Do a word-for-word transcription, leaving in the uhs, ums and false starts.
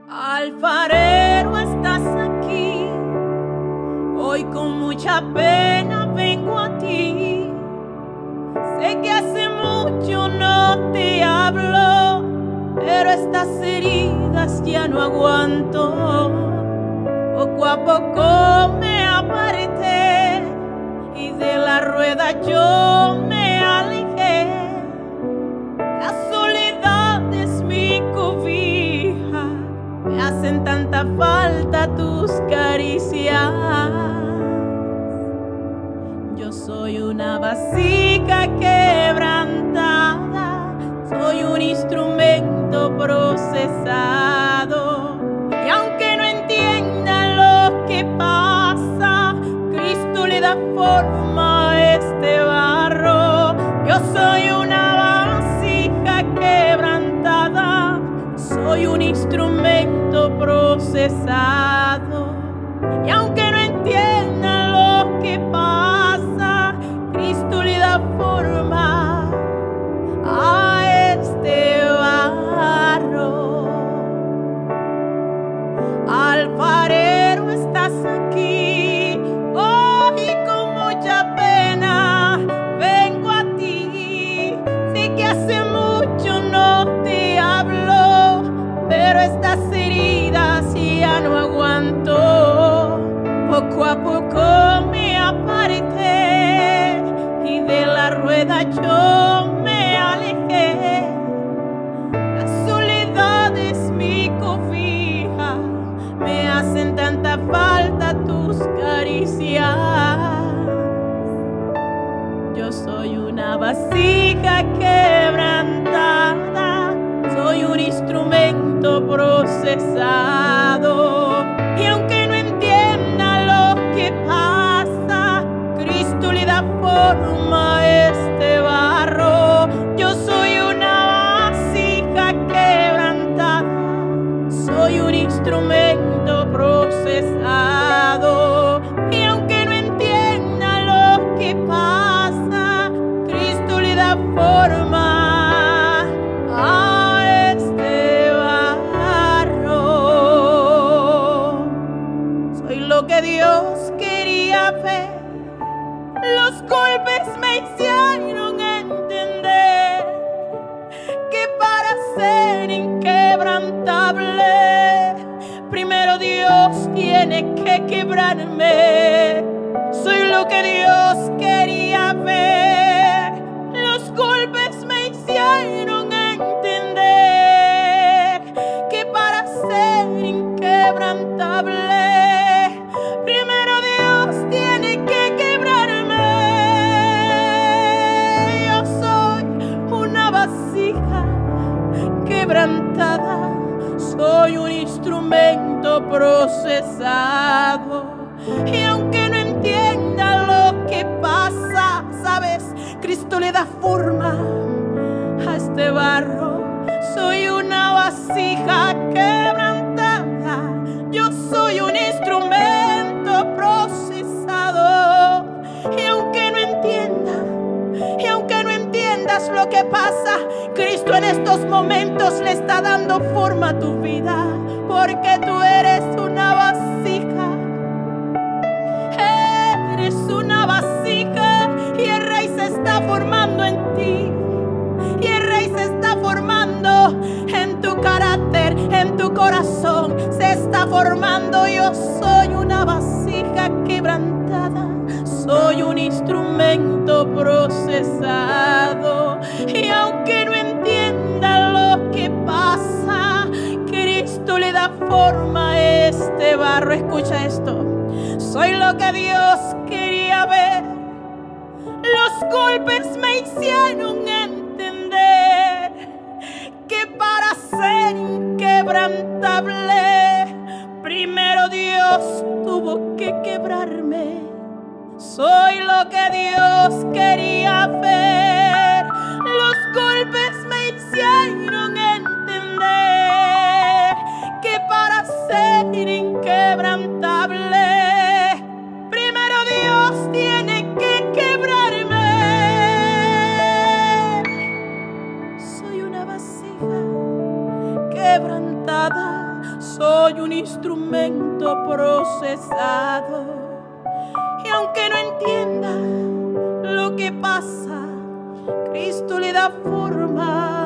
Alfarero, estás aquí. Hoy con mucha pena vengo a ti. Sé que hace mucho no te hablo, pero estas heridas ya no aguanto. Poco a poco me aparté y de la rueda yo me alejé. La soledad es mi cobija, me hacen tanta falta tus caricias. Yo soy una vasija quebrantada, soy un instrumento procesado. Y aunque no entienda lo que pasa, Cristo le da forma a este barro. Yo soy una vasija quebrantada, soy un instrumento procesado. Y aunque no entienda lo que pasa, Cristo le da forma a este barro. Alfarero, estás aquí. Hoy con mucha pena vengo a ti. Sé que hace mucho no te hablo, pero estas heridas ya no aguanto. Poco a poco me aparté y de la rueda yo me alejé. La soledad es mi cobija, me hacen tanta falta tus caricias. Yo soy una vasija quebrantada, soy un instrumento procesado. Y aunque no entienda lo que pasa, Cristo le da forma a este barro. Yo soy una vasija quebrantada, soy un instrumento procesado. Y aunque no entienda lo que pasa, Cristo le da forma a este barro. Soy lo que Dios quería ver. Los golpes me hicieron entender que para ser inquebrantable, primero Dios tiene que quebrarme. Soy lo que Dios quería ver. Los golpes me hicieron entender que para ser inquebrantable, primero Dios tiene que quebrarme. Yo soy una vasija quebrantada, soy un instrumento procesado. Y aunque no entienda lo que pasa, sabes, Cristo le da forma a este barro. Soy una vasija quebrantada, yo soy un instrumento procesado. Y aunque no entienda, y aunque no entiendas lo que pasa, Cristo en estos momentos le está dando forma a tu vida, porque tú eres una vasija. Eres una vasija y el Rey se está formando en ti. Y el Rey se está formando en tu carácter, en tu corazón. Se está formando. Yo soy una vasija quebrantada, soy un instrumento procesado. Y aunque no entienda lo que pasa, Cristo le da forma a este barro. Escucha esto. Soy lo que Dios quería ver. Los golpes me hicieron entender que para ser inquebrantable, primero Dios tuvo que quebrarme. Soy lo que Dios quería ver. Los golpes me hicieron entender que para ser inquebrantable, primero Dios tiene que quebrarme. Soy una vasija quebrantada, soy un instrumento procesado. Y aunque no entienda lo que pasa, Cristo le da forma.